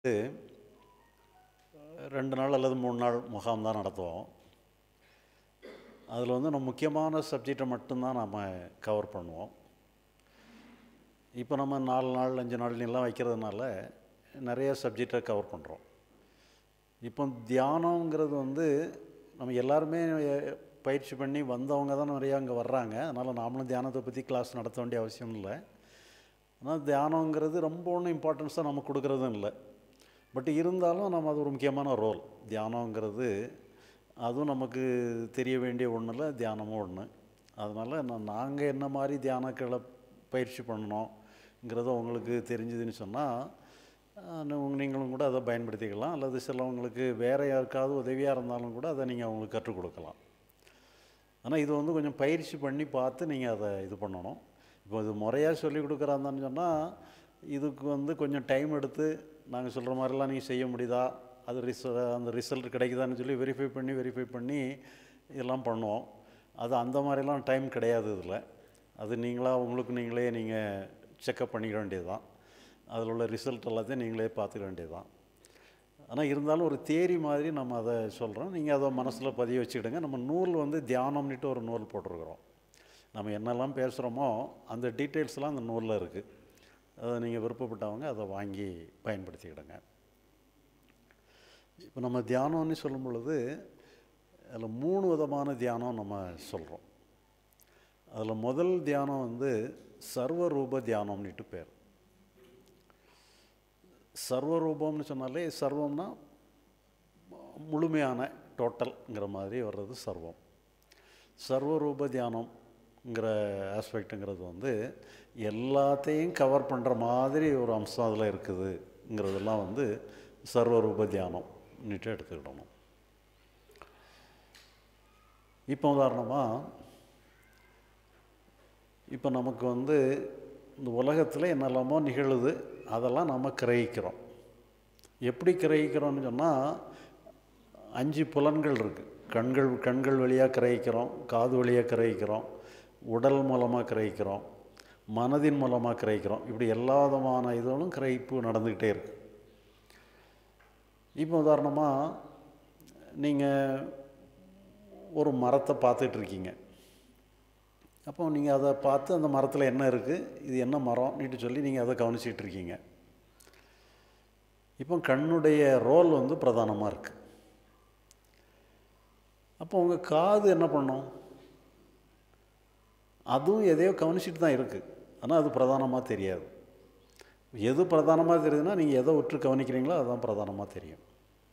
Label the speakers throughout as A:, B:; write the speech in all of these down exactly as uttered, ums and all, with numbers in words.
A: ரெண்டு நாள் அல்லது மூணு நாள் முகாம் தான் நடத்துவோம். அதில் வந்து நம்ம முக்கியமான சப்ஜெக்டை மட்டும்தான் நம்ம கவர் பண்ணுவோம். இப்போ நம்ம நாலு நாள் அஞ்சு நாள் எல்லாம் வைக்கிறதுனால நிறைய சப்ஜெக்டை கவர் பண்ணுறோம். இப்போ தியானங்கிறது வந்து நம்ம எல்லாருமே பயிற்சி பண்ணி வந்தவங்க தான் நிறையா அங்கே வர்றாங்க. அதனால் நாமளும் தியானத்தை பற்றி கிளாஸ் நடத்த வேண்டிய அவசியம் இல்லை. ஆனால் தியானங்கிறது ரொம்ப ஒன்றும் இம்பார்ட்டன்ஸாக நம்ம கொடுக்குறதும் இல்லை. பட் இருந்தாலும் நம்ம அது ஒரு முக்கியமான ரோல். தியானங்கிறது அதுவும் நமக்கு தெரிய வேண்டிய ஒன்றும் இல்லை, தியானமும் ஒன்று. அதனால் நான் நாங்கள் என்ன மாதிரி தியானக்களை பயிற்சி பண்ணணுங்கிறத உங்களுக்கு தெரிஞ்சுதுன்னு சொன்னால் நீங்களும் கூட அதை பயன்படுத்திக்கலாம். அல்லது சிலவங்களுக்கு வேறு யாருக்காவது உதவியாக இருந்தாலும் கூட அதை நீங்கள் அவங்களுக்கு கற்றுக் கொடுக்கலாம். ஆனால் இது வந்து கொஞ்சம் பயிற்சி பண்ணி பார்த்து நீங்கள் அதை இது பண்ணணும். இப்போ இது முறையாக சொல்லிக் கொடுக்குறாந்தான்னு சொன்னால் இதுக்கு வந்து கொஞ்சம் டைம் எடுத்து நாங்கள் சொல்கிற மாதிரிலாம் நீங்கள் செய்ய முடியுதா, அது ரிச அந்த ரிசல்ட் கிடைக்குதான்னு சொல்லி வெரிஃபை பண்ணி வெரிஃபை பண்ணி இதெல்லாம் பண்ணுவோம். அது அந்த மாதிரிலாம் டைம் கிடையாது இதில். அது நீங்களாக உங்களுக்கு நீங்களே நீங்கள் செக்கப் பண்ணிக்க வேண்டியது தான். அதில் உள்ள ரிசல்ட் எல்லாத்தையும் நீங்களே பார்த்துக்க வேண்டியது தான். ஆனால் இருந்தாலும் ஒரு தியரி மாதிரி நம்ம அதை சொல்கிறோம். நீங்கள் அதை மனசில் பதிய வச்சுக்கிடுங்க. நம்ம நூல் வந்து தியானம்னுட்டு ஒரு நூல் போட்டிருக்கிறோம். நம்ம என்னெல்லாம் பேசுகிறோமோ அந்த டீட்டெயில்ஸ்லாம் அந்த நூலில் இருக்குது. அதை நீங்கள் விருப்பப்பட்டவங்க அதை வாங்கி பயன்படுத்திக்கிடுங்க. இப்போ நம்ம தியானம்னு சொல்லும் பொழுது அதில் மூணு விதமான தியானம் நம்ம சொல்கிறோம். அதில் முதல் தியானம் வந்து சர்வரூப தியானம்னுட்டு பேர். சர்வரூபம்னு சொன்னாலே சர்வம்னா முழுமையான டோட்டல்ங்கிற மாதிரி வர்றது சர்வம். சர்வரூப தியானம்ங்கிற ஆஸ்பெக்டுங்கிறது வந்து எல்லாத்தையும் கவர் பண்ணுற மாதிரி ஒரு அம்சம் அதில் இருக்குதுங்கிறதெல்லாம் வந்து சர்வரூப தியானம்னுட்டு எடுத்துக்கிடணும். இப்போ உதாரணமாக இப்போ நமக்கு வந்து இந்த உலகத்தில் என்னெல்லாமோ நிகழுது, அதெல்லாம் நம்ம கிரகிக்கிறோம். எப்படி கிரகிக்கிறோம்னு சொன்னால் அஞ்சு புலன்கள் இருக்குது. கண்கள் கண்கள் வழியாக கிரகிக்கிறோம், காது வழியாக கிரகிக்கிறோம், உடல் மூலமாக கிரகிக்கிறோம், மனதின் மூலமாக கிரகிக்கிறோம். இப்படி எல்லா விதமான இதுவும் கிரகிப்பு நடந்துக்கிட்டே இருக்குது. இப்போ உதாரணமாக நீங்கள் ஒரு மரத்தை பார்த்துட்ருக்கீங்க. அப்போ நீங்கள் அதை பார்த்து அந்த மரத்தில் என்ன இருக்குது, இது என்ன மரம்னுட்டு சொல்லி நீங்கள் அதை கவனிச்சிட்டு இருக்கீங்க. இப்போ கண்ணுடைய ரோல் வந்து பிரதானமாக இருக்குது. அப்போ உங்கள் காது என்ன பண்ணும்? அதுவும் எதையோ கவனிச்சிட்டு தான் இருக்குது, ஆனால் அது பிரதானமாக தெரியாது. எது பிரதானமாக தெரியுதுன்னா நீங்கள் எதை உற்று கவனிக்கிறீங்களோ அதுதான் பிரதானமாக தெரியும்.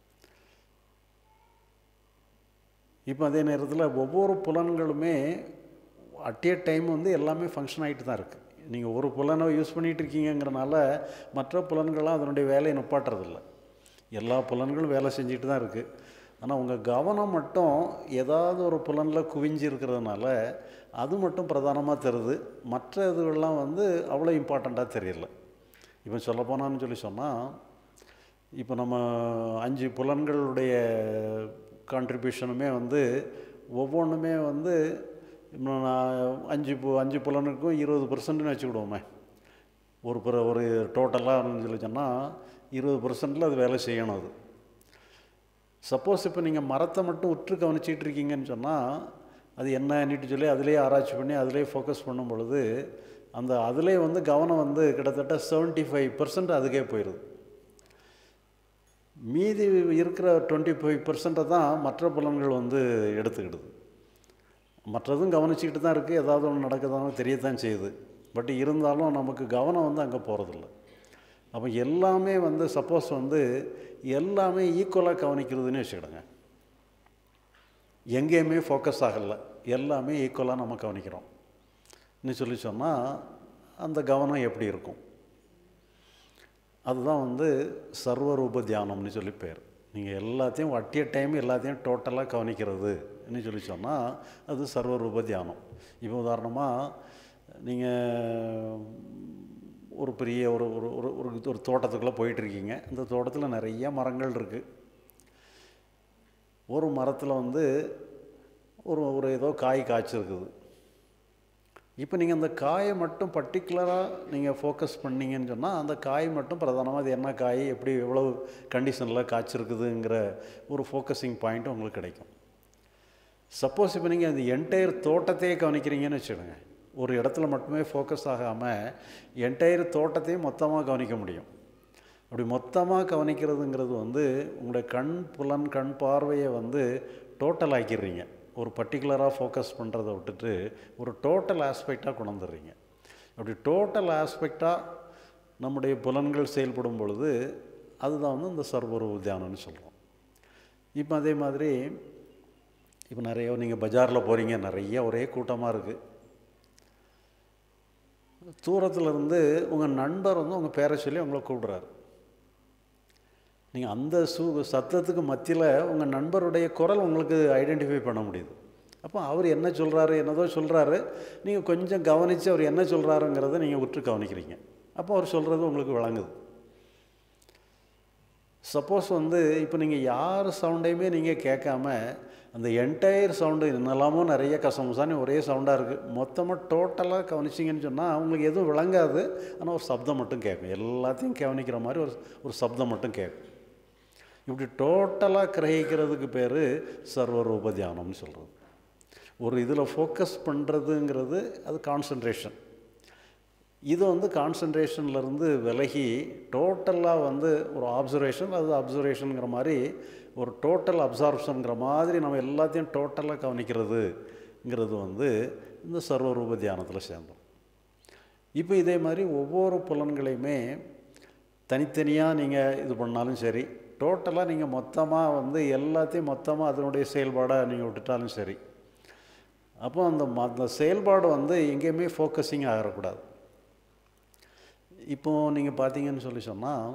A: இப்போ அதே நேரத்தில் ஒவ்வொரு புலன்களுமே அட் ஏ டைம் வந்து எல்லாமே ஃபங்க்ஷன் ஆகிட்டு தான் இருக்குது. நீங்கள் ஒரு புலனை யூஸ் பண்ணிகிட்டு இருக்கீங்கிறனால மற்ற புலன்கள்லாம் அதனுடைய வேலையை நிப்பாட்டுறதில்ல. எல்லா புலன்களும் வேலை செஞ்சுட்டு தான் இருக்குது. ஆனால் உங்கள் கவனம் மட்டும் ஏதாவது ஒரு புலனில் குவிஞ்சு இருக்கிறதுனால அது மட்டும் பிரதானமாக தருது. மற்ற இதுகள்லாம் வந்து அவ்வளோ இம்பார்ட்டண்ட்டாக தெரியல. இப்போ சொல்லப்போனான்னு சொல்லி சொன்னால் இப்போ நம்ம அஞ்சு புலன்களுடைய கான்ட்ரிபியூஷனுமே வந்து ஒவ்வொன்றுமே வந்து இன்னும் நான் அஞ்சு பு அஞ்சு புலனுக்கும் இருபது பர்சன்ட்னு வச்சுக்கிடுவோமே. ஒரு பிற ஒரு டோட்டலாக சொல்லி சொன்னால் இருபது பர்சன்டில் அது வேலை செய்யணும். அது சப்போஸ் இப்போ நீங்கள் மரத்தை மட்டும் உற்று கவனிச்சிட்டு இருக்கீங்கன்னு சொன்னால் அது என்னன்னுட்டு சொல்லி அதிலே ஆராய்ச்சி பண்ணி அதிலே ஃபோக்கஸ் பண்ணும் பொழுது அந்த அதிலே வந்து கவனம் வந்து கிட்டத்தட்ட செவன்ட்டி ஃபைவ் பர்சன்ட் அதுக்கே போயிடுது. மீதி இருக்கிற டுவெண்ட்டி ஃபைவ் பர்சன்ட்டை தான் மற்ற புலன்கள் வந்து எடுத்துக்கிடுது. மற்றதும் கவனிச்சிக்கிட்டு தான் இருக்குது, ஏதாவது ஒன்று நடக்குதானோ தெரியத்தான் செய்யுது. பட் இருந்தாலும் நமக்கு கவனம் வந்து அங்கே போகிறதில்ல. அப்போ எல்லாமே வந்து சப்போஸ் வந்து எல்லாமே ஈக்குவலாக கவனிக்கிறதுன்னு வச்சுக்கிடுங்க. எங்கேயுமே ஃபோக்கஸ் ஆகலை, எல்லாமே ஈக்குவலாக நம்ம கவனிக்கிறோம் இன்னும் சொல்லி சொன்னால் அந்த கவனம் எப்படி இருக்கும்? அதுதான் வந்து சர்வரூப தியானம்னு சொல்லி பேர். நீங்கள் எல்லாத்தையும் அட் ஏ டைம் எல்லாத்தையும் டோட்டலாக கவனிக்கிறதுன்னு சொல்லி சொன்னால் அது சர்வரூப தியானம். இப்போ உதாரணமாக நீங்கள் ஒரு பெரிய ஒரு ஒரு ஒரு ஒரு தோட்டத்துக்குள்ளே போயிட்டுருக்கீங்க. இந்த தோட்டத்தில் நிறைய மரங்கள் இருக்குது. ஒரு மரத்தில் வந்து ஒரு ஒரு ஏதோ காய் காய்ச்சிருக்குது. இப்போ நீங்கள் அந்த காயை மட்டும் பர்டிகுலராக நீங்கள் ஃபோக்கஸ் பண்ணிங்கன்னு சொன்னால் அந்த காய் மட்டும் பிரதானமாக அது என்ன காய், எப்படி எவ்வளவு கண்டிஷனில் காய்ச்சிருக்குதுங்கிற ஒரு ஃபோக்கஸிங் பாயிண்ட் உங்களுக்கு கிடைக்கும். சப்போஸ் இப்போ நீங்கள் அந்த என்டையர் தோட்டத்தையே கவனிக்கிறீங்கன்னு வச்சுடுங்க, ஒரு இடத்துல மட்டுமே ஃபோக்கஸ் ஆகாமல் என்டையர் தோட்டத்தையும் மொத்தமாக கவனிக்க முடியும். அப்படி மொத்தமாக கவனிக்கிறதுங்கிறது வந்து உங்களுடைய கண் புலன் கண் பார்வையை வந்து டோட்டல் ஆக்கிடுறீங்க. ஒரு பர்டிகுலராக ஃபோக்கஸ் பண்ணுறதை விட்டுட்டு ஒரு டோட்டல் ஆஸ்பெக்டாக கொண்டு வந்துடுறீங்க. அப்படி டோட்டல் ஆஸ்பெக்டாக நம்முடைய புலன்கள் செயல்படும் பொழுது அதுதான் வந்து இந்த சர்வரூப தியானம்னு சொல்கிறோம். இப்போ அதே மாதிரி இப்போ நிறைய நீங்கள் பஜாரில் போகிறீங்க, நிறைய ஒரே கூட்டமாக இருக்குது. தூரத்தில் இருந்து உங்கள் நண்பர் வந்து உங்கள் பேரை சொல்லி உங்களை கூப்பிடுறாரு. நீங்கள் அந்த சூ சத்தத்துக்கு மத்தியில் உங்கள் நண்பருடைய குரல் உங்களுக்கு ஐடென்டிஃபை பண்ண முடியுது. அப்போ அவர் என்ன சொல்கிறாரு, என்னதோ சொல்கிறாரு, நீங்கள் கொஞ்சம் கவனித்து அவர் என்ன சொல்கிறாருங்கிறத நீங்கள் உற்று கவனிக்கிறீங்க. அப்போ அவர் சொல்கிறது உங்களுக்கு விளங்குது. சப்போஸ் வந்து இப்போ நீங்கள் யார் சவுண்டையுமே நீங்கள் கேட்காம அந்த என்டையர் சவுண்டு என்னெல்லாமோ நிறைய கசமுசானு ஒரே சவுண்டாக இருக்குது, மொத்தமாக டோட்டலாக கவனிச்சிங்கன்னு சொன்னால் அவங்களுக்கு எதுவும் விளங்காது. ஆனால் ஒரு சப்தம் மட்டும் கேட்கும், எல்லாத்தையும் கவனிக்கிற மாதிரி ஒரு ஒரு சப்தம் மட்டும் கேட்கும். இப்படி டோட்டலாக கிரகிக்கிறதுக்கு பேர் சர்வரூப தியானம்னு சொல்கிறது. ஒரு இதில் ஃபோக்கஸ் பண்ணுறதுங்கிறது அது கான்சன்ட்ரேஷன். இது வந்து கான்சன்ட்ரேஷன்லேருந்து விலகி டோட்டலாக வந்து ஒரு ஆப்சர்வேஷன், அது அப்சர்வேஷனுங்கிற மாதிரி ஒரு டோட்டல் அப்சார்ப்ஷனுங்கிற மாதிரி நம்ம எல்லாத்தையும் டோட்டலாக கவனிக்கிறதுங்கிறது வந்து இந்த சர்வரூப தியானத்தில் சேர்ந்தோம். இப்போ இதே மாதிரி ஒவ்வொரு புலன்களையுமே தனித்தனியாக நீங்கள் இது பண்ணாலும் சரி, டோட்டலாக நீங்கள் மொத்தமாக வந்து எல்லாத்தையும் மொத்தமாக அதனுடைய செயல்பாடாக நீங்கள் விட்டுட்டாலும் சரி, அப்போ அந்த அந்த செயல்பாடு வந்து எங்கேயுமே ஃபோக்கஸிங் ஆகக்கூடாது. இப்போது நீங்கள் பார்த்தீங்கன்னு சொல்லி சொன்னால்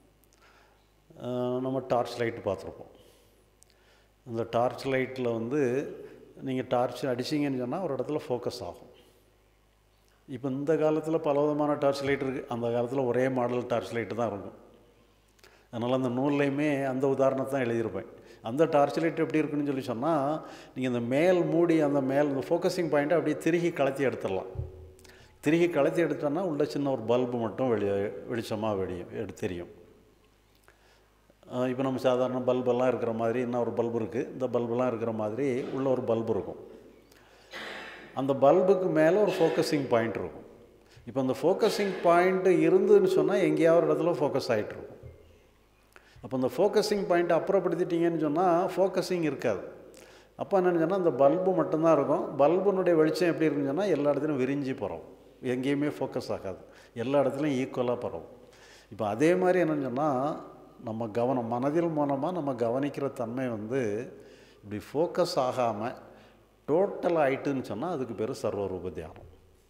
A: நம்ம டார்ச் லைட்டு பார்த்துருப்போம். அந்த டார்ச் லைட்டில் வந்து நீங்கள் டார்ச் அடிச்சிங்கன்னு சொன்னால் ஒரு இடத்துல ஃபோக்கஸ் ஆகும். இப்போ இந்த காலத்தில் பல விதமான டார்ச் லைட் இருக்குது, அந்த காலத்தில் ஒரே மாடல் டார்ச் லைட்டு தான் இருக்கும். அதனால் அந்த நூல்லையுமே அந்த உதாரணத்தை தான் எழுதியிருப்பேன். அந்த டார்ச் லைட் எப்படி இருக்குன்னு சொல்லி சொன்னால் நீங்கள் இந்த மேல் மூடி அந்த மேல் இந்த ஃபோக்கஸிங் பாயிண்ட்டை அப்படியே திருகி கலத்தி எடுத்துடலாம். திருகி கலத்தி எடுத்தோன்னா உள்ள சின்ன ஒரு பல்பு மட்டும் வெளியே வெளிச்சமாக வெளியும் எடுத்து தெரியும். இப்போ நம்ம சாதாரண பல்பெல்லாம் இருக்கிற மாதிரி இன்னும் ஒரு பல்பு இருக்குது, இந்த பல்பெல்லாம் இருக்கிற மாதிரி உள்ள ஒரு பல்பு இருக்கும். அந்த பல்புக்கு மேலே ஒரு ஃபோக்கஸிங் பாயிண்ட் இருக்கும். இப்போ அந்த ஃபோக்கஸிங் பாயிண்ட்டு இருந்துன்னு சொன்னால் எங்கேயாவது இடத்துல ஃபோக்கஸ் ஆகிட்டுருக்கும். அப்போ அந்த ஃபோக்கஸிங் பாயிண்ட்டை அப்புறப்படுத்திட்டிங்கன்னு சொன்னால் ஃபோக்கஸிங் இருக்காது. அப்போ என்னென்னு சொன்னால் அந்த பல்பு மட்டும்தான் இருக்கும். பல்புனுடைய வெளிச்சம் எப்படி இருக்குன்னு சொன்னால் எல்லா இடத்துலையும் விரிஞ்சு பரவும், எங்கேயுமே ஃபோக்கஸ் ஆகாது, எல்லா இடத்துலையும் ஈக்குவலாக பரவும். இப்போ அதே மாதிரி என்னென்னு சொன்னால் நம்ம கவனம் மனதில் மூலமாக நம்ம கவனிக்கிற தன்மை வந்து இப்படி ஃபோக்கஸ் ஆகாமல் டோட்டல் ஆகிட்டுன்னு சொன்னால் அதுக்கு பேர் சர்வரூப தியானம்.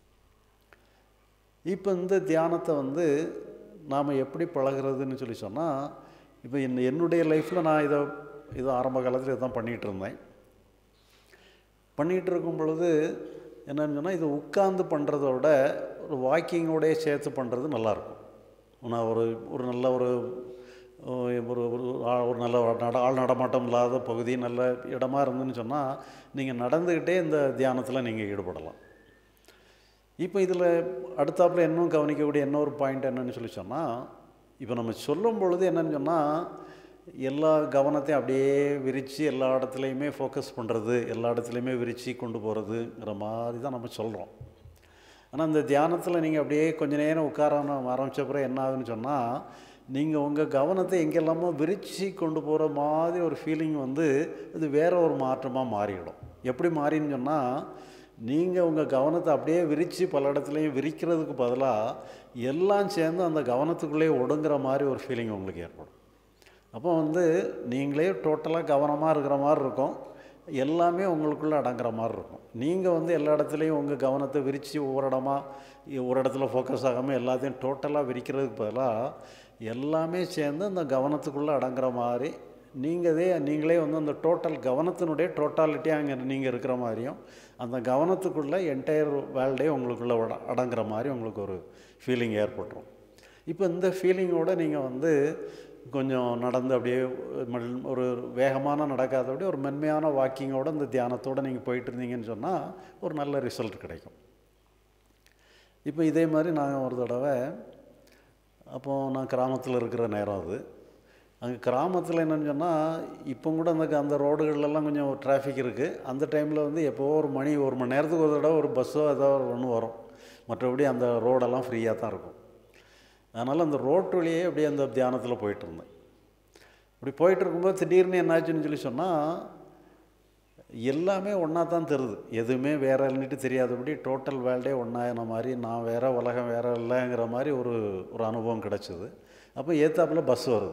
A: இப்போ இந்த தியானத்தை வந்து நாம் எப்படி பழகிறதுன்னு சொல்லி சொன்னால், இப்போ என் என்னுடைய லைஃப்பில் நான் இதை இதை ஆரம்ப காலத்தில் இதை தான் பண்ணிகிட்டு இருந்தேன். பண்ணிகிட்டு இருக்கும் பொழுது என்னன்னு சொன்னால் இது உட்கார்ந்து பண்ணுறத விட ஒரு வாக்கிங்கோடைய சேர்த்து பண்ணுறது நல்லாயிருக்கும். நான் ஒரு ஒரு நல்ல ஒரு ஒரு ஒரு நல்ல நட ஆள் நடமாட்டம் இல்லாத பகுதி நல்ல இடமா இருந்துன்னு சொன்னால் நீங்கள் நடந்துக்கிட்டே இந்த தியானத்தில் நீங்கள் ஈடுபடலாம். இப்போ இதில் அடுத்தாப்பில் இன்னும் கவனிக்கக்கூடிய இன்னொரு பாயிண்ட் என்னன்னு சொல்லி சொன்னால், இப்போ நம்ம சொல்லும் பொழுது என்னன்னு சொன்னால் எல்லா கவனத்தையும் அப்படியே விரித்து எல்லா இடத்துலையுமே ஃபோக்கஸ் பண்ணுறது, எல்லா இடத்துலையுமே விரித்து கொண்டு போகிறதுங்கிற மாதிரி தான் நம்ம சொல்கிறோம். ஆனால் இந்த தியானத்தில் நீங்கள் அப்படியே கொஞ்சம் நேரம் உட்கார ஆரம்பித்த பிறகு என்ன ஆகுதுன்னு சொன்னால், நீங்கள் உங்கள் கவனத்தை எங்கெல்லாமோ விரித்து கொண்டு போகிற மாதிரி ஒரு ஃபீலிங் வந்து இது வேறு ஒரு மாற்றமாக மாறிவிடும். எப்படி மாறின்னு சொன்னால், நீங்கள் உங்கள் கவனத்தை அப்படியே விரித்து பல இடத்துலையும் விரிக்கிறதுக்கு பதிலாக எல்லாம் சேர்ந்து அந்த கவனத்துக்குள்ளேயே ஒடுங்குற மாதிரி ஒரு ஃபீலிங் உங்களுக்கு ஏற்படும். அப்போ வந்து நீங்களே டோட்டலாக கவனமாக இருக்கிற மாதிரி இருக்கும், எல்லாமே உங்களுக்குள்ளே அடங்குற மாதிரி இருக்கும். நீங்கள் வந்து எல்லா இடத்துலையும் உங்கள் கவனத்தை விரித்து ஒவ்வொரு இடமா ஒரு இடத்துல ஃபோக்கஸ் ஆகாமல் எல்லாத்தையும் டோட்டலாக விரிக்கிறதுக்கு பதிலாக எல்லாமே சேர்ந்து அந்த கவனத்துக்குள்ளே அடங்குற மாதிரி நீங்களே நீங்களே வந்து அந்த டோட்டல் கவனத்தினுடைய டோட்டாலிட்டி அங்கே நீங்கள் இருக்கிற மாதிரியும் அந்த கவனத்துக்குள்ளே என்டையர் வேர்ல்டே உங்களுக்குள்ளே அடங்குற மாதிரி உங்களுக்கு ஒரு ஃபீலிங் ஏற்பட்டுரும். இப்போ இந்த ஃபீலிங்கோடு நீங்கள் வந்து கொஞ்சம் நடந்து அப்படியே ஒரு வேகமான நடக்காதபடி ஒரு மென்மையான வாக்கிங்கோடு இந்த தியானத்தோடு நீங்கள் போயிட்டு இருந்தீங்கன்னு சொன்னால் ஒரு நல்ல ரிசல்ட் கிடைக்கும். இப்போ இதே மாதிரி நான் ஒரு தடவை அப்போது நான் கிராமத்தில் இருக்கிற நேரம் அது. அங்கே கிராமத்தில் என்னென்னு சொன்னால் இப்போ கூட அந்த அந்த ரோடுகள்லாம் கொஞ்சம் டிராஃபிக் இருக்குது. அந்த டைமில் வந்து எப்போவோ ஒரு மணி ஒரு மணி நேரத்துக்கு ஒரு தடவை ஒரு பஸ்ஸோ ஏதோ ஒன்று வரும். மற்றபடி அந்த ரோடெல்லாம் ஃப்ரீயாக தான் இருக்கும். அதனால் அந்த ரோட்டு வழியே அப்படியே அந்த தியானத்தில் போயிட்டுருந்தேன். இப்படி போயிட்டுருக்கும்போது திடீர்னு என்னாச்சுன்னு சொல்லி சொன்னால் எல்லாமே ஒன்றா தான் தெரியுது. எதுவுமே வேற இல்லைன்ட்டு தெரியாதபடி டோட்டல் வேர்ல்டே ஒன்றாயின மாதிரி, நான் வேறு உலகம் வேறு இல்லைங்கிற மாதிரி ஒரு ஒரு அனுபவம் கிடச்சிது. அப்போ ஏத்தாப்பில் பஸ் வருது.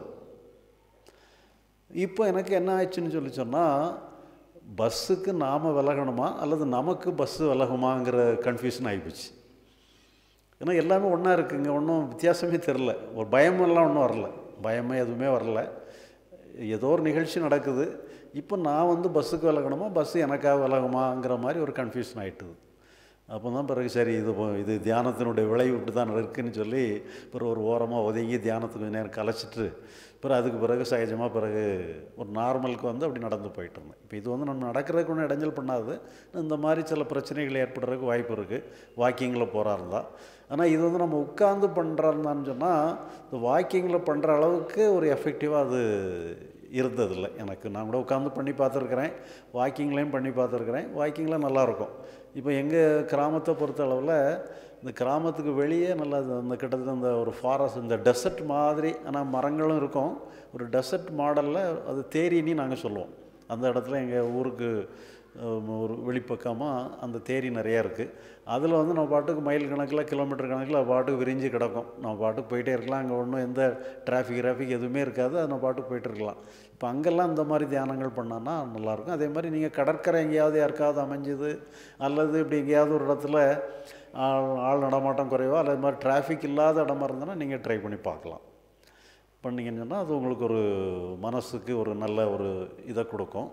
A: இப்போ எனக்கு என்ன ஆயிடுச்சுன்னு சொல்லி சொன்னால் பஸ்ஸுக்கு நாம் விலகணுமா அல்லது நமக்கு பஸ்ஸு விலகுமாங்கிற கன்ஃபியூஷன் ஆகிப்போச்சு. ஏன்னா எல்லாமே ஒன்றா இருக்குங்க, ஒன்றும் வித்தியாசமே தெரில. ஒரு பயமெல்லாம் ஒன்றும் வரல, பயமே எதுவுமே வரல. ஏதோ ஒரு நிகழ்ச்சி நடக்குது. இப்போ நான் வந்து பஸ்ஸுக்கு விலகணுமா பஸ்ஸு எனக்காக விலகுமாங்கிற மாதிரி ஒரு கன்ஃபியூஷன் ஆகிட்டுது. அப்போ தான் பிறகு சரி இது இது தியானத்தினுடைய விளைவு இப்படி தான் இருக்குதுன்னு சொல்லி பிறகு ஒரு ஓரமாக ஒதுங்கி தியானத்துக்கு நேரம் கலைச்சிட்டு பிறகு அதுக்கு பிறகு சகஜமாக பிறகு ஒரு நார்மலுக்கு வந்து அப்படி நடந்து போயிட்டு இருந்தேன். இப்போ இது வந்து நம்ம நடக்கிறதுக்கு ஒன்றும் இடைஞ்சல் பண்ணாது. இந்த மாதிரி சில பிரச்சனைகள் ஏற்படுறதுக்கு வாய்ப்பு இருக்குது வாக்கிங்கில் போகிறா இருந்தால். ஆனால் இது வந்து நம்ம உட்கார்ந்து பண்ணுறாருந்தான்னு சொன்னால் இந்த வாக்கிங்கில் பண்ணுற அளவுக்கு ஒரு எஃபெக்டிவாக அது இருந்ததில்லை எனக்கு. நான் கூட உட்காந்து பண்ணி பார்த்துருக்குறேன், வாக்கிங்லேயும் பண்ணி பார்த்துருக்குறேன். வாக்கிங்கில் நல்லாயிருக்கும். இப்போ எங்கள் கிராமத்தை பொறுத்த அளவில் இந்த கிராமத்துக்கு வெளியே நல்லா அந்த கிட்டத்தட்ட அந்த ஒரு ஃபாரஸ்ட் இந்த டெசர்ட் மாதிரி, ஆனால் மரங்களும் இருக்கும். ஒரு டெசர்ட் மாடலில் அது தேரின்னு நாங்கள் சொல்லுவோம். அந்த இடத்துல எங்கள் ஊருக்கு ஒரு வெளிப்பக்கமாக அந்த தேரி நிறையா இருக்குது. அதில் வந்து நம்ம பாட்டுக்கு மைல் கணக்கில் கிலோமீட்டர் கணக்கில் அது பாட்டுக்கு விரிஞ்சு கிடக்கும். நம்ம பாட்டுக்கு போயிட்டே இருக்கலாம். அங்கே ஒன்றும் எந்த டிராஃபிக் கிராஃபிக் எதுவுமே இருக்காது. அது நம்ம பாட்டுக்கு போயிட்டு இருக்கலாம். இப்போ அங்கெல்லாம் இந்த மாதிரி தியானங்கள் பண்ணோன்னா நல்லாயிருக்கும். அதே மாதிரி நீங்கள் கடற்கரை எங்கேயாவது யாருக்காவது அமைஞ்சுது அல்லது இப்படி எங்கேயாவது ஒரு இடத்துல ஆள் நடமாட்டம் குறைவா அல்லது மாதிரி டிராஃபிக் இல்லாத இடமா இருந்ததுன்னா நீங்கள் ட்ரை பண்ணி பார்க்கலாம். பண்ணிங்கன்னு சொன்னால் அது உங்களுக்கு ஒரு மனசுக்கு ஒரு நல்ல ஒரு இதை கொடுக்கும்.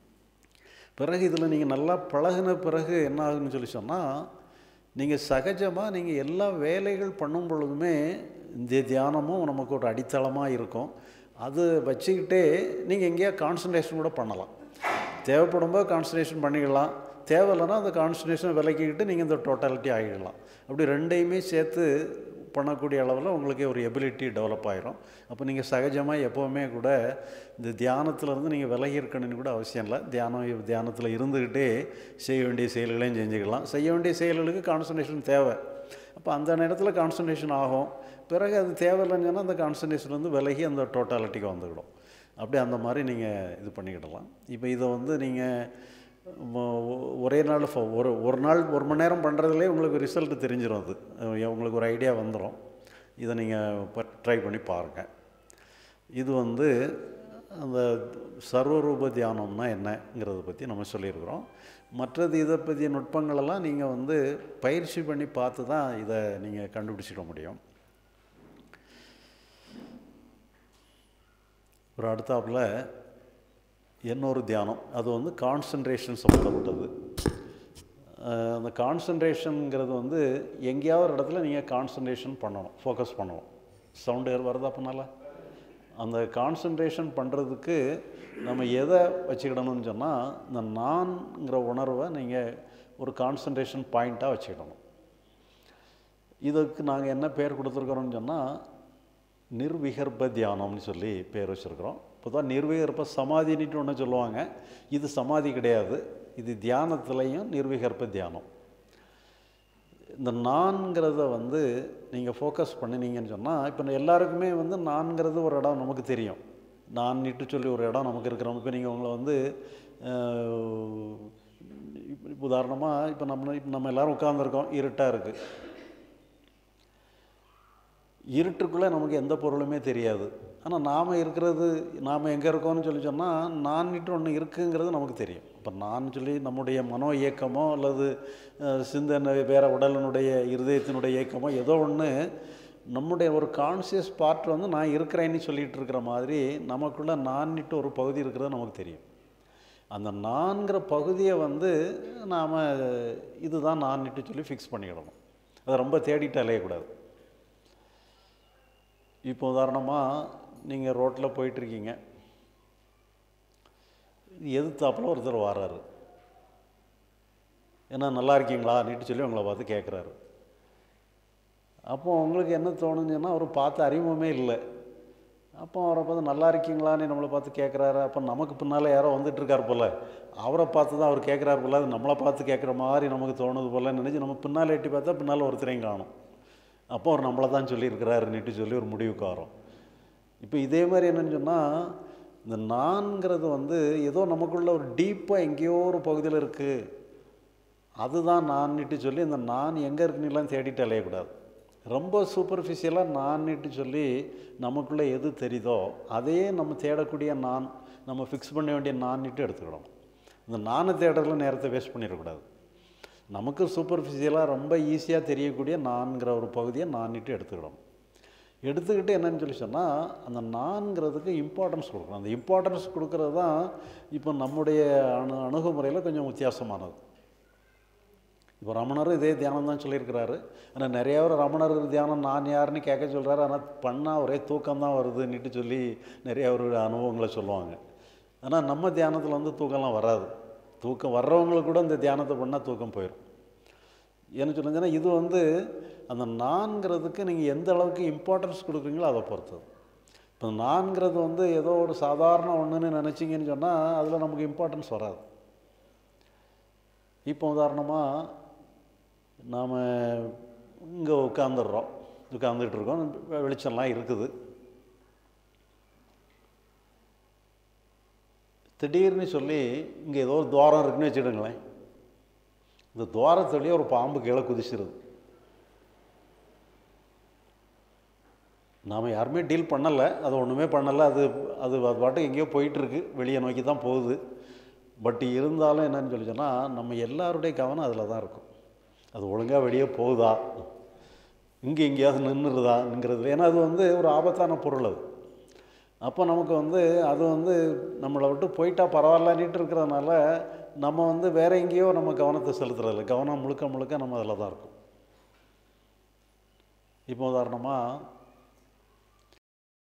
A: பிறகு இதில் நீங்கள் நல்லா பழகின பிறகு என்ன ஆகுதுன்னு சொல்லி சொன்னால் நீங்கள் சகஜமாக நீங்கள் எல்லா வேலைகள் பண்ணும் பொழுதுமே இந்த தியானமும் நமக்கு ஒரு அடித்தளமாக இருக்கும். அது வச்சுக்கிட்டே நீங்கள் எங்கேயா கான்சன்ட்ரேஷன் கூட பண்ணலாம். தேவைப்படும்போது கான்சன்ட்ரேஷன் பண்ணிக்கலாம், தேவையில்லைன்னா அந்த கான்சன்ட்ரேஷன் விலக்கிக்கிட்டு நீங்கள் இந்த டோட்டாலிட்டி ஆகிடலாம். அப்படி ரெண்டையுமே சேர்த்து பண்ணக்கூடிய அளவில் உங்களுக்கு ஒரு எபிலிட்டி டெவலப் ஆகிரும். அப்போ நீங்கள் சகஜமாக எப்போவுமே கூட இந்த தியானத்திலேருந்து நீங்கள் விலகி இருக்கணும்னு கூட அவசியம் இல்லை. தியானம் தியானத்தில் இருந்துக்கிட்டே செய்ய வேண்டிய செயல்களையும் செஞ்சுக்கலாம். செய்ய வேண்டிய செயல்களுக்கு கான்சன்ட்ரேஷன் தேவை. அப்போ அந்த நேரத்தில் கான்சன்ட்ரேஷன் ஆகும். பிறகு அது தேவையில்லைன்னு சொன்னால் அந்த கான்சன்ட்ரேஷன் வந்து விலகி அந்த டோட்டாலிட்டிக்கு வந்துவிடும். அப்படி அந்த மாதிரி நீங்கள் இது பண்ணிக்கிடலாம். இப்போ இதை வந்து நீங்கள் ஒரே நாள் ஒரு ஒரு நாள் ஒரு மணி நேரம் பண்ணுறதுலேயே உங்களுக்கு ரிசல்ட் தெரிஞ்சிடும். அது உங்களுக்கு ஒரு ஐடியா வந்துடும். இதை நீங்கள் ட்ரை பண்ணி பாருங்கள். இது வந்து அந்த சர்வரூப தியானம்னா என்னங்கிறத பற்றி நம்ம சொல்லியிருக்கிறோம். மற்றது இதை பற்றிய நுட்பங்களெல்லாம் நீங்கள் வந்து பயிற்சி பண்ணி பார்த்து தான் இதை நீங்கள் கண்டுபிடிச்சிட முடியும். ஒரு அடுத்தாப்பில் இன்னொரு தியானம், அது வந்து கான்சன்ட்ரேஷன் சம்மந்தப்பட்டது. அந்த கான்சன்ட்ரேஷனுங்கிறது வந்து எங்கேயாவது ஒரு இடத்துல நீங்கள் கான்சன்ட்ரேஷன் பண்ணணும், ஃபோக்கஸ் பண்ணணும். சவுண்டு ஏர் வருதா அப்படின்னால அந்த கான்சன்ட்ரேஷன் பண்ணுறதுக்கு நம்ம எதை வச்சுக்கிடணும்னு சொன்னால் இந்த நான்ங்கிற உணர்வை நீங்கள் ஒரு கான்சன்ட்ரேஷன் பாயிண்ட்டாக வச்சுக்கிடணும். இதுக்கு நாங்கள் என்ன பேர் கொடுத்துருக்குறோம்னு சொன்னால் நிர்விகற்ப தியானம்னு சொல்லி பேர் வச்சுருக்குறோம். இப்போ தான் நிர்விகற்ப சமாதின்ட்டு ஒன்று சொல்லுவாங்க. இது சமாதி கிடையாது, இது தியானத்துலேயும் நிர்விகற்ப தியானம். இந்த நான்கிறத வந்து நீங்கள் ஃபோக்கஸ் பண்ணினீங்கன்னு சொன்னால் இப்போ எல்லாருக்குமே வந்து நான்கிறது ஒரு இடம் நமக்கு தெரியும். நான் நிட்டு சொல்லி ஒரு இடம் நமக்கு இருக்கிறோம். இப்போ நீங்கள் உங்களை வந்து உதாரணமாக இப்போ நம்ம இப்போ நம்ம எல்லோரும் உட்காந்துருக்கோம், இருட்டாக இருக்குது. இருட்டுக்குள்ளே நமக்கு எந்த பொருளுமே தெரியாது. ஆனால் நாம் இருக்கிறது நாம் எங்கே இருக்கோம்னு சொல்லி சொன்னால் நான்ட்டு ஒன்று இருக்குங்கிறது நமக்கு தெரியும். இப்போ நான் சொல்லி நம்முடைய மனோ இயக்கமோ அல்லது சிந்தனை வேறு உடலினுடைய இருதயத்தினுடைய இயக்கமோ ஏதோ ஒன்று நம்முடைய ஒரு கான்சியஸ் பார்ட் வந்து நான் இருக்கிறேன்னு சொல்லிகிட்டு இருக்கிற மாதிரி நமக்குள்ளே நான்ட்டு ஒரு பகுதி இருக்கிறது நமக்கு தெரியும். அந்த நான்கிற பகுதியை வந்து நாம் இதுதான் நான்ட்டு சொல்லி ஃபிக்ஸ் பண்ணிக்கிடணும். அதை ரொம்ப தேடிட்டு அலையக்கூடாது. இப்போ உதாரணமாக நீங்கள் ரோட்டில் போயிட்டுருக்கீங்க, எதிர்த்தாப்பில் ஒருத்தர் வராரு. ஏன்னா நல்லா இருக்கீங்களா நீட்டு சொல்லி உங்களை பார்த்து கேட்குறாரு. அப்போ உங்களுக்கு என்ன தோணுச்சுன்னா அவர் பார்த்து அறிமுகமே இல்லை. அப்போ அவரை பார்த்து நல்லா இருக்கீங்களான்னு நம்மளை பார்த்து கேட்குறாரு. அப்போ நமக்கு பின்னால் யாரோ வந்துட்டுருக்கார் போல், அவரை பார்த்து தான் அவர் கேட்குறாரு போல், அது நம்மளை பார்த்து கேட்குற மாதிரி நமக்கு தோணுது போல் நினச்சி நம்ம பின்னால் எட்டி பார்த்தா பின்னால் ஒருத்தரையும் காணும். அப்போ அவர் நம்மளை தான் சொல்லியிருக்கிறாருன்னுட்டு சொல்லி ஒரு முடிவுக்கு வரோம். இப்போ இதே மாதிரி என்னென்னு சொன்னால், இந்த நான்கிறது வந்து ஏதோ நமக்குள்ள ஒரு டீப்பாக எங்கேயோ ஒரு பகுதியில் இருக்குது, அதுதான் நான்னுட்டு சொல்லி இந்த நான் எங்கே இருக்குன்னுலாம் தேடிட்டு அலையக்கூடாது. ரொம்ப சூப்பர்ஃபிஷியலாக நான்னுட்டு சொல்லி நமக்குள்ளே எது தெரியுதோ அதையே நம்ம தேடக்கூடிய நான், நம்ம ஃபிக்ஸ் பண்ண வேண்டிய நான்னுட்டு எடுத்துக்கிடணும். இந்த நானை தேடுறதுல நேரத்தை வேஸ்ட் பண்ணிடக்கூடாது. நமக்கு சூப்பர்ஃபிஷியலாக ரொம்ப ஈஸியாக தெரியக்கூடிய நான்கிற ஒரு பகுதியை நான்னுட்டு எடுத்துக்கிடணும். எடுத்துக்கிட்டு என்னன்னு சொல்லி சொன்னால், அந்த நான்கிறதுக்கு இம்பார்ட்டன்ஸ் கொடுக்கணும். அந்த இம்பார்ட்டன்ஸ் கொடுக்கறது தான் இப்போ நம்முடைய அணு அணுகுமுறையில் கொஞ்சம் வித்தியாசமானது. இப்போ ரமணர் இதே தியானம் தான் சொல்லியிருக்கிறாரு. ஆனால் நிறையா பேர் ரமணர் தியானம் நான் யாருன்னு கேட்க சொல்கிறாரு. ஆனால் பண்ணால் ஒரே தூக்கம்தான் வருதுன்னுட்டு சொல்லி நிறைய ஒரு அனுபவங்களை சொல்லுவாங்க. ஆனால் நம்ம தியானத்தில் வந்து தூக்கம்லாம் வராது. தூக்கம் வர்றவங்களுக்கு கூட இந்த தியானத்தை பண்ணால் தூக்கம் போயிடும். என்ன சொல்லுங்கன்னா, இது வந்து அந்த நான்கிறதுக்கு நீங்கள் எந்த அளவுக்கு இம்பார்ட்டன்ஸ் கொடுக்குறீங்களோ அதை பொறுத்தது. இப்போ நான்கிறது வந்து ஏதோ ஒரு சாதாரண ஒன்றுன்னு நினச்சிங்கன்னு சொன்னால் அதில் நமக்கு இம்பார்ட்டன்ஸ் வராது. இப்போ உதாரணமாக நாம் இங்கே உட்காந்துடுறோம், உட்காந்துக்கிட்டு இருக்கோம், வெளிச்சம்லாம் இருக்குது. திடீர்னு சொல்லி இங்கே ஏதோ ஒரு துவாரம் இருக்குன்னு வச்சுடுங்களேன். இந்த துவாரத்துலேயே ஒரு பாம்பு கீழே குதிச்சிருது. நாம் யாருமே டீல் பண்ணலை, அது ஒன்றுமே பண்ணலை, அது அது அது பாட்டுக்கு எங்கேயோ போயிட்டுருக்கு, வெளியே நோக்கி தான் போகுது. பட் இருந்தாலும் என்னன்னு சொல்லி சொன்னால், நம்ம எல்லாருடைய கவனம் அதில் தான் இருக்கும். அது ஒழுங்காக வெளியே போகுதா, இங்கே எங்கேயாவது நின்றுருதாங்கிறது. ஏன்னா அது வந்து ஒரு ஆபத்தான பொருள் அது. அப்போ நமக்கு வந்து அது வந்து நம்மளை விட்டு போயிட்டா பரவாயில்லன்னுட்டு இருக்கிறதுனால நம்ம வந்து வேற எங்கேயோ நம்ம கவனத்தை செலுத்துறதில்ல. கவனம் முழுக்க முழுக்க நம்ம அதில் தான் இருக்கும். இப்போ உதாரணமாக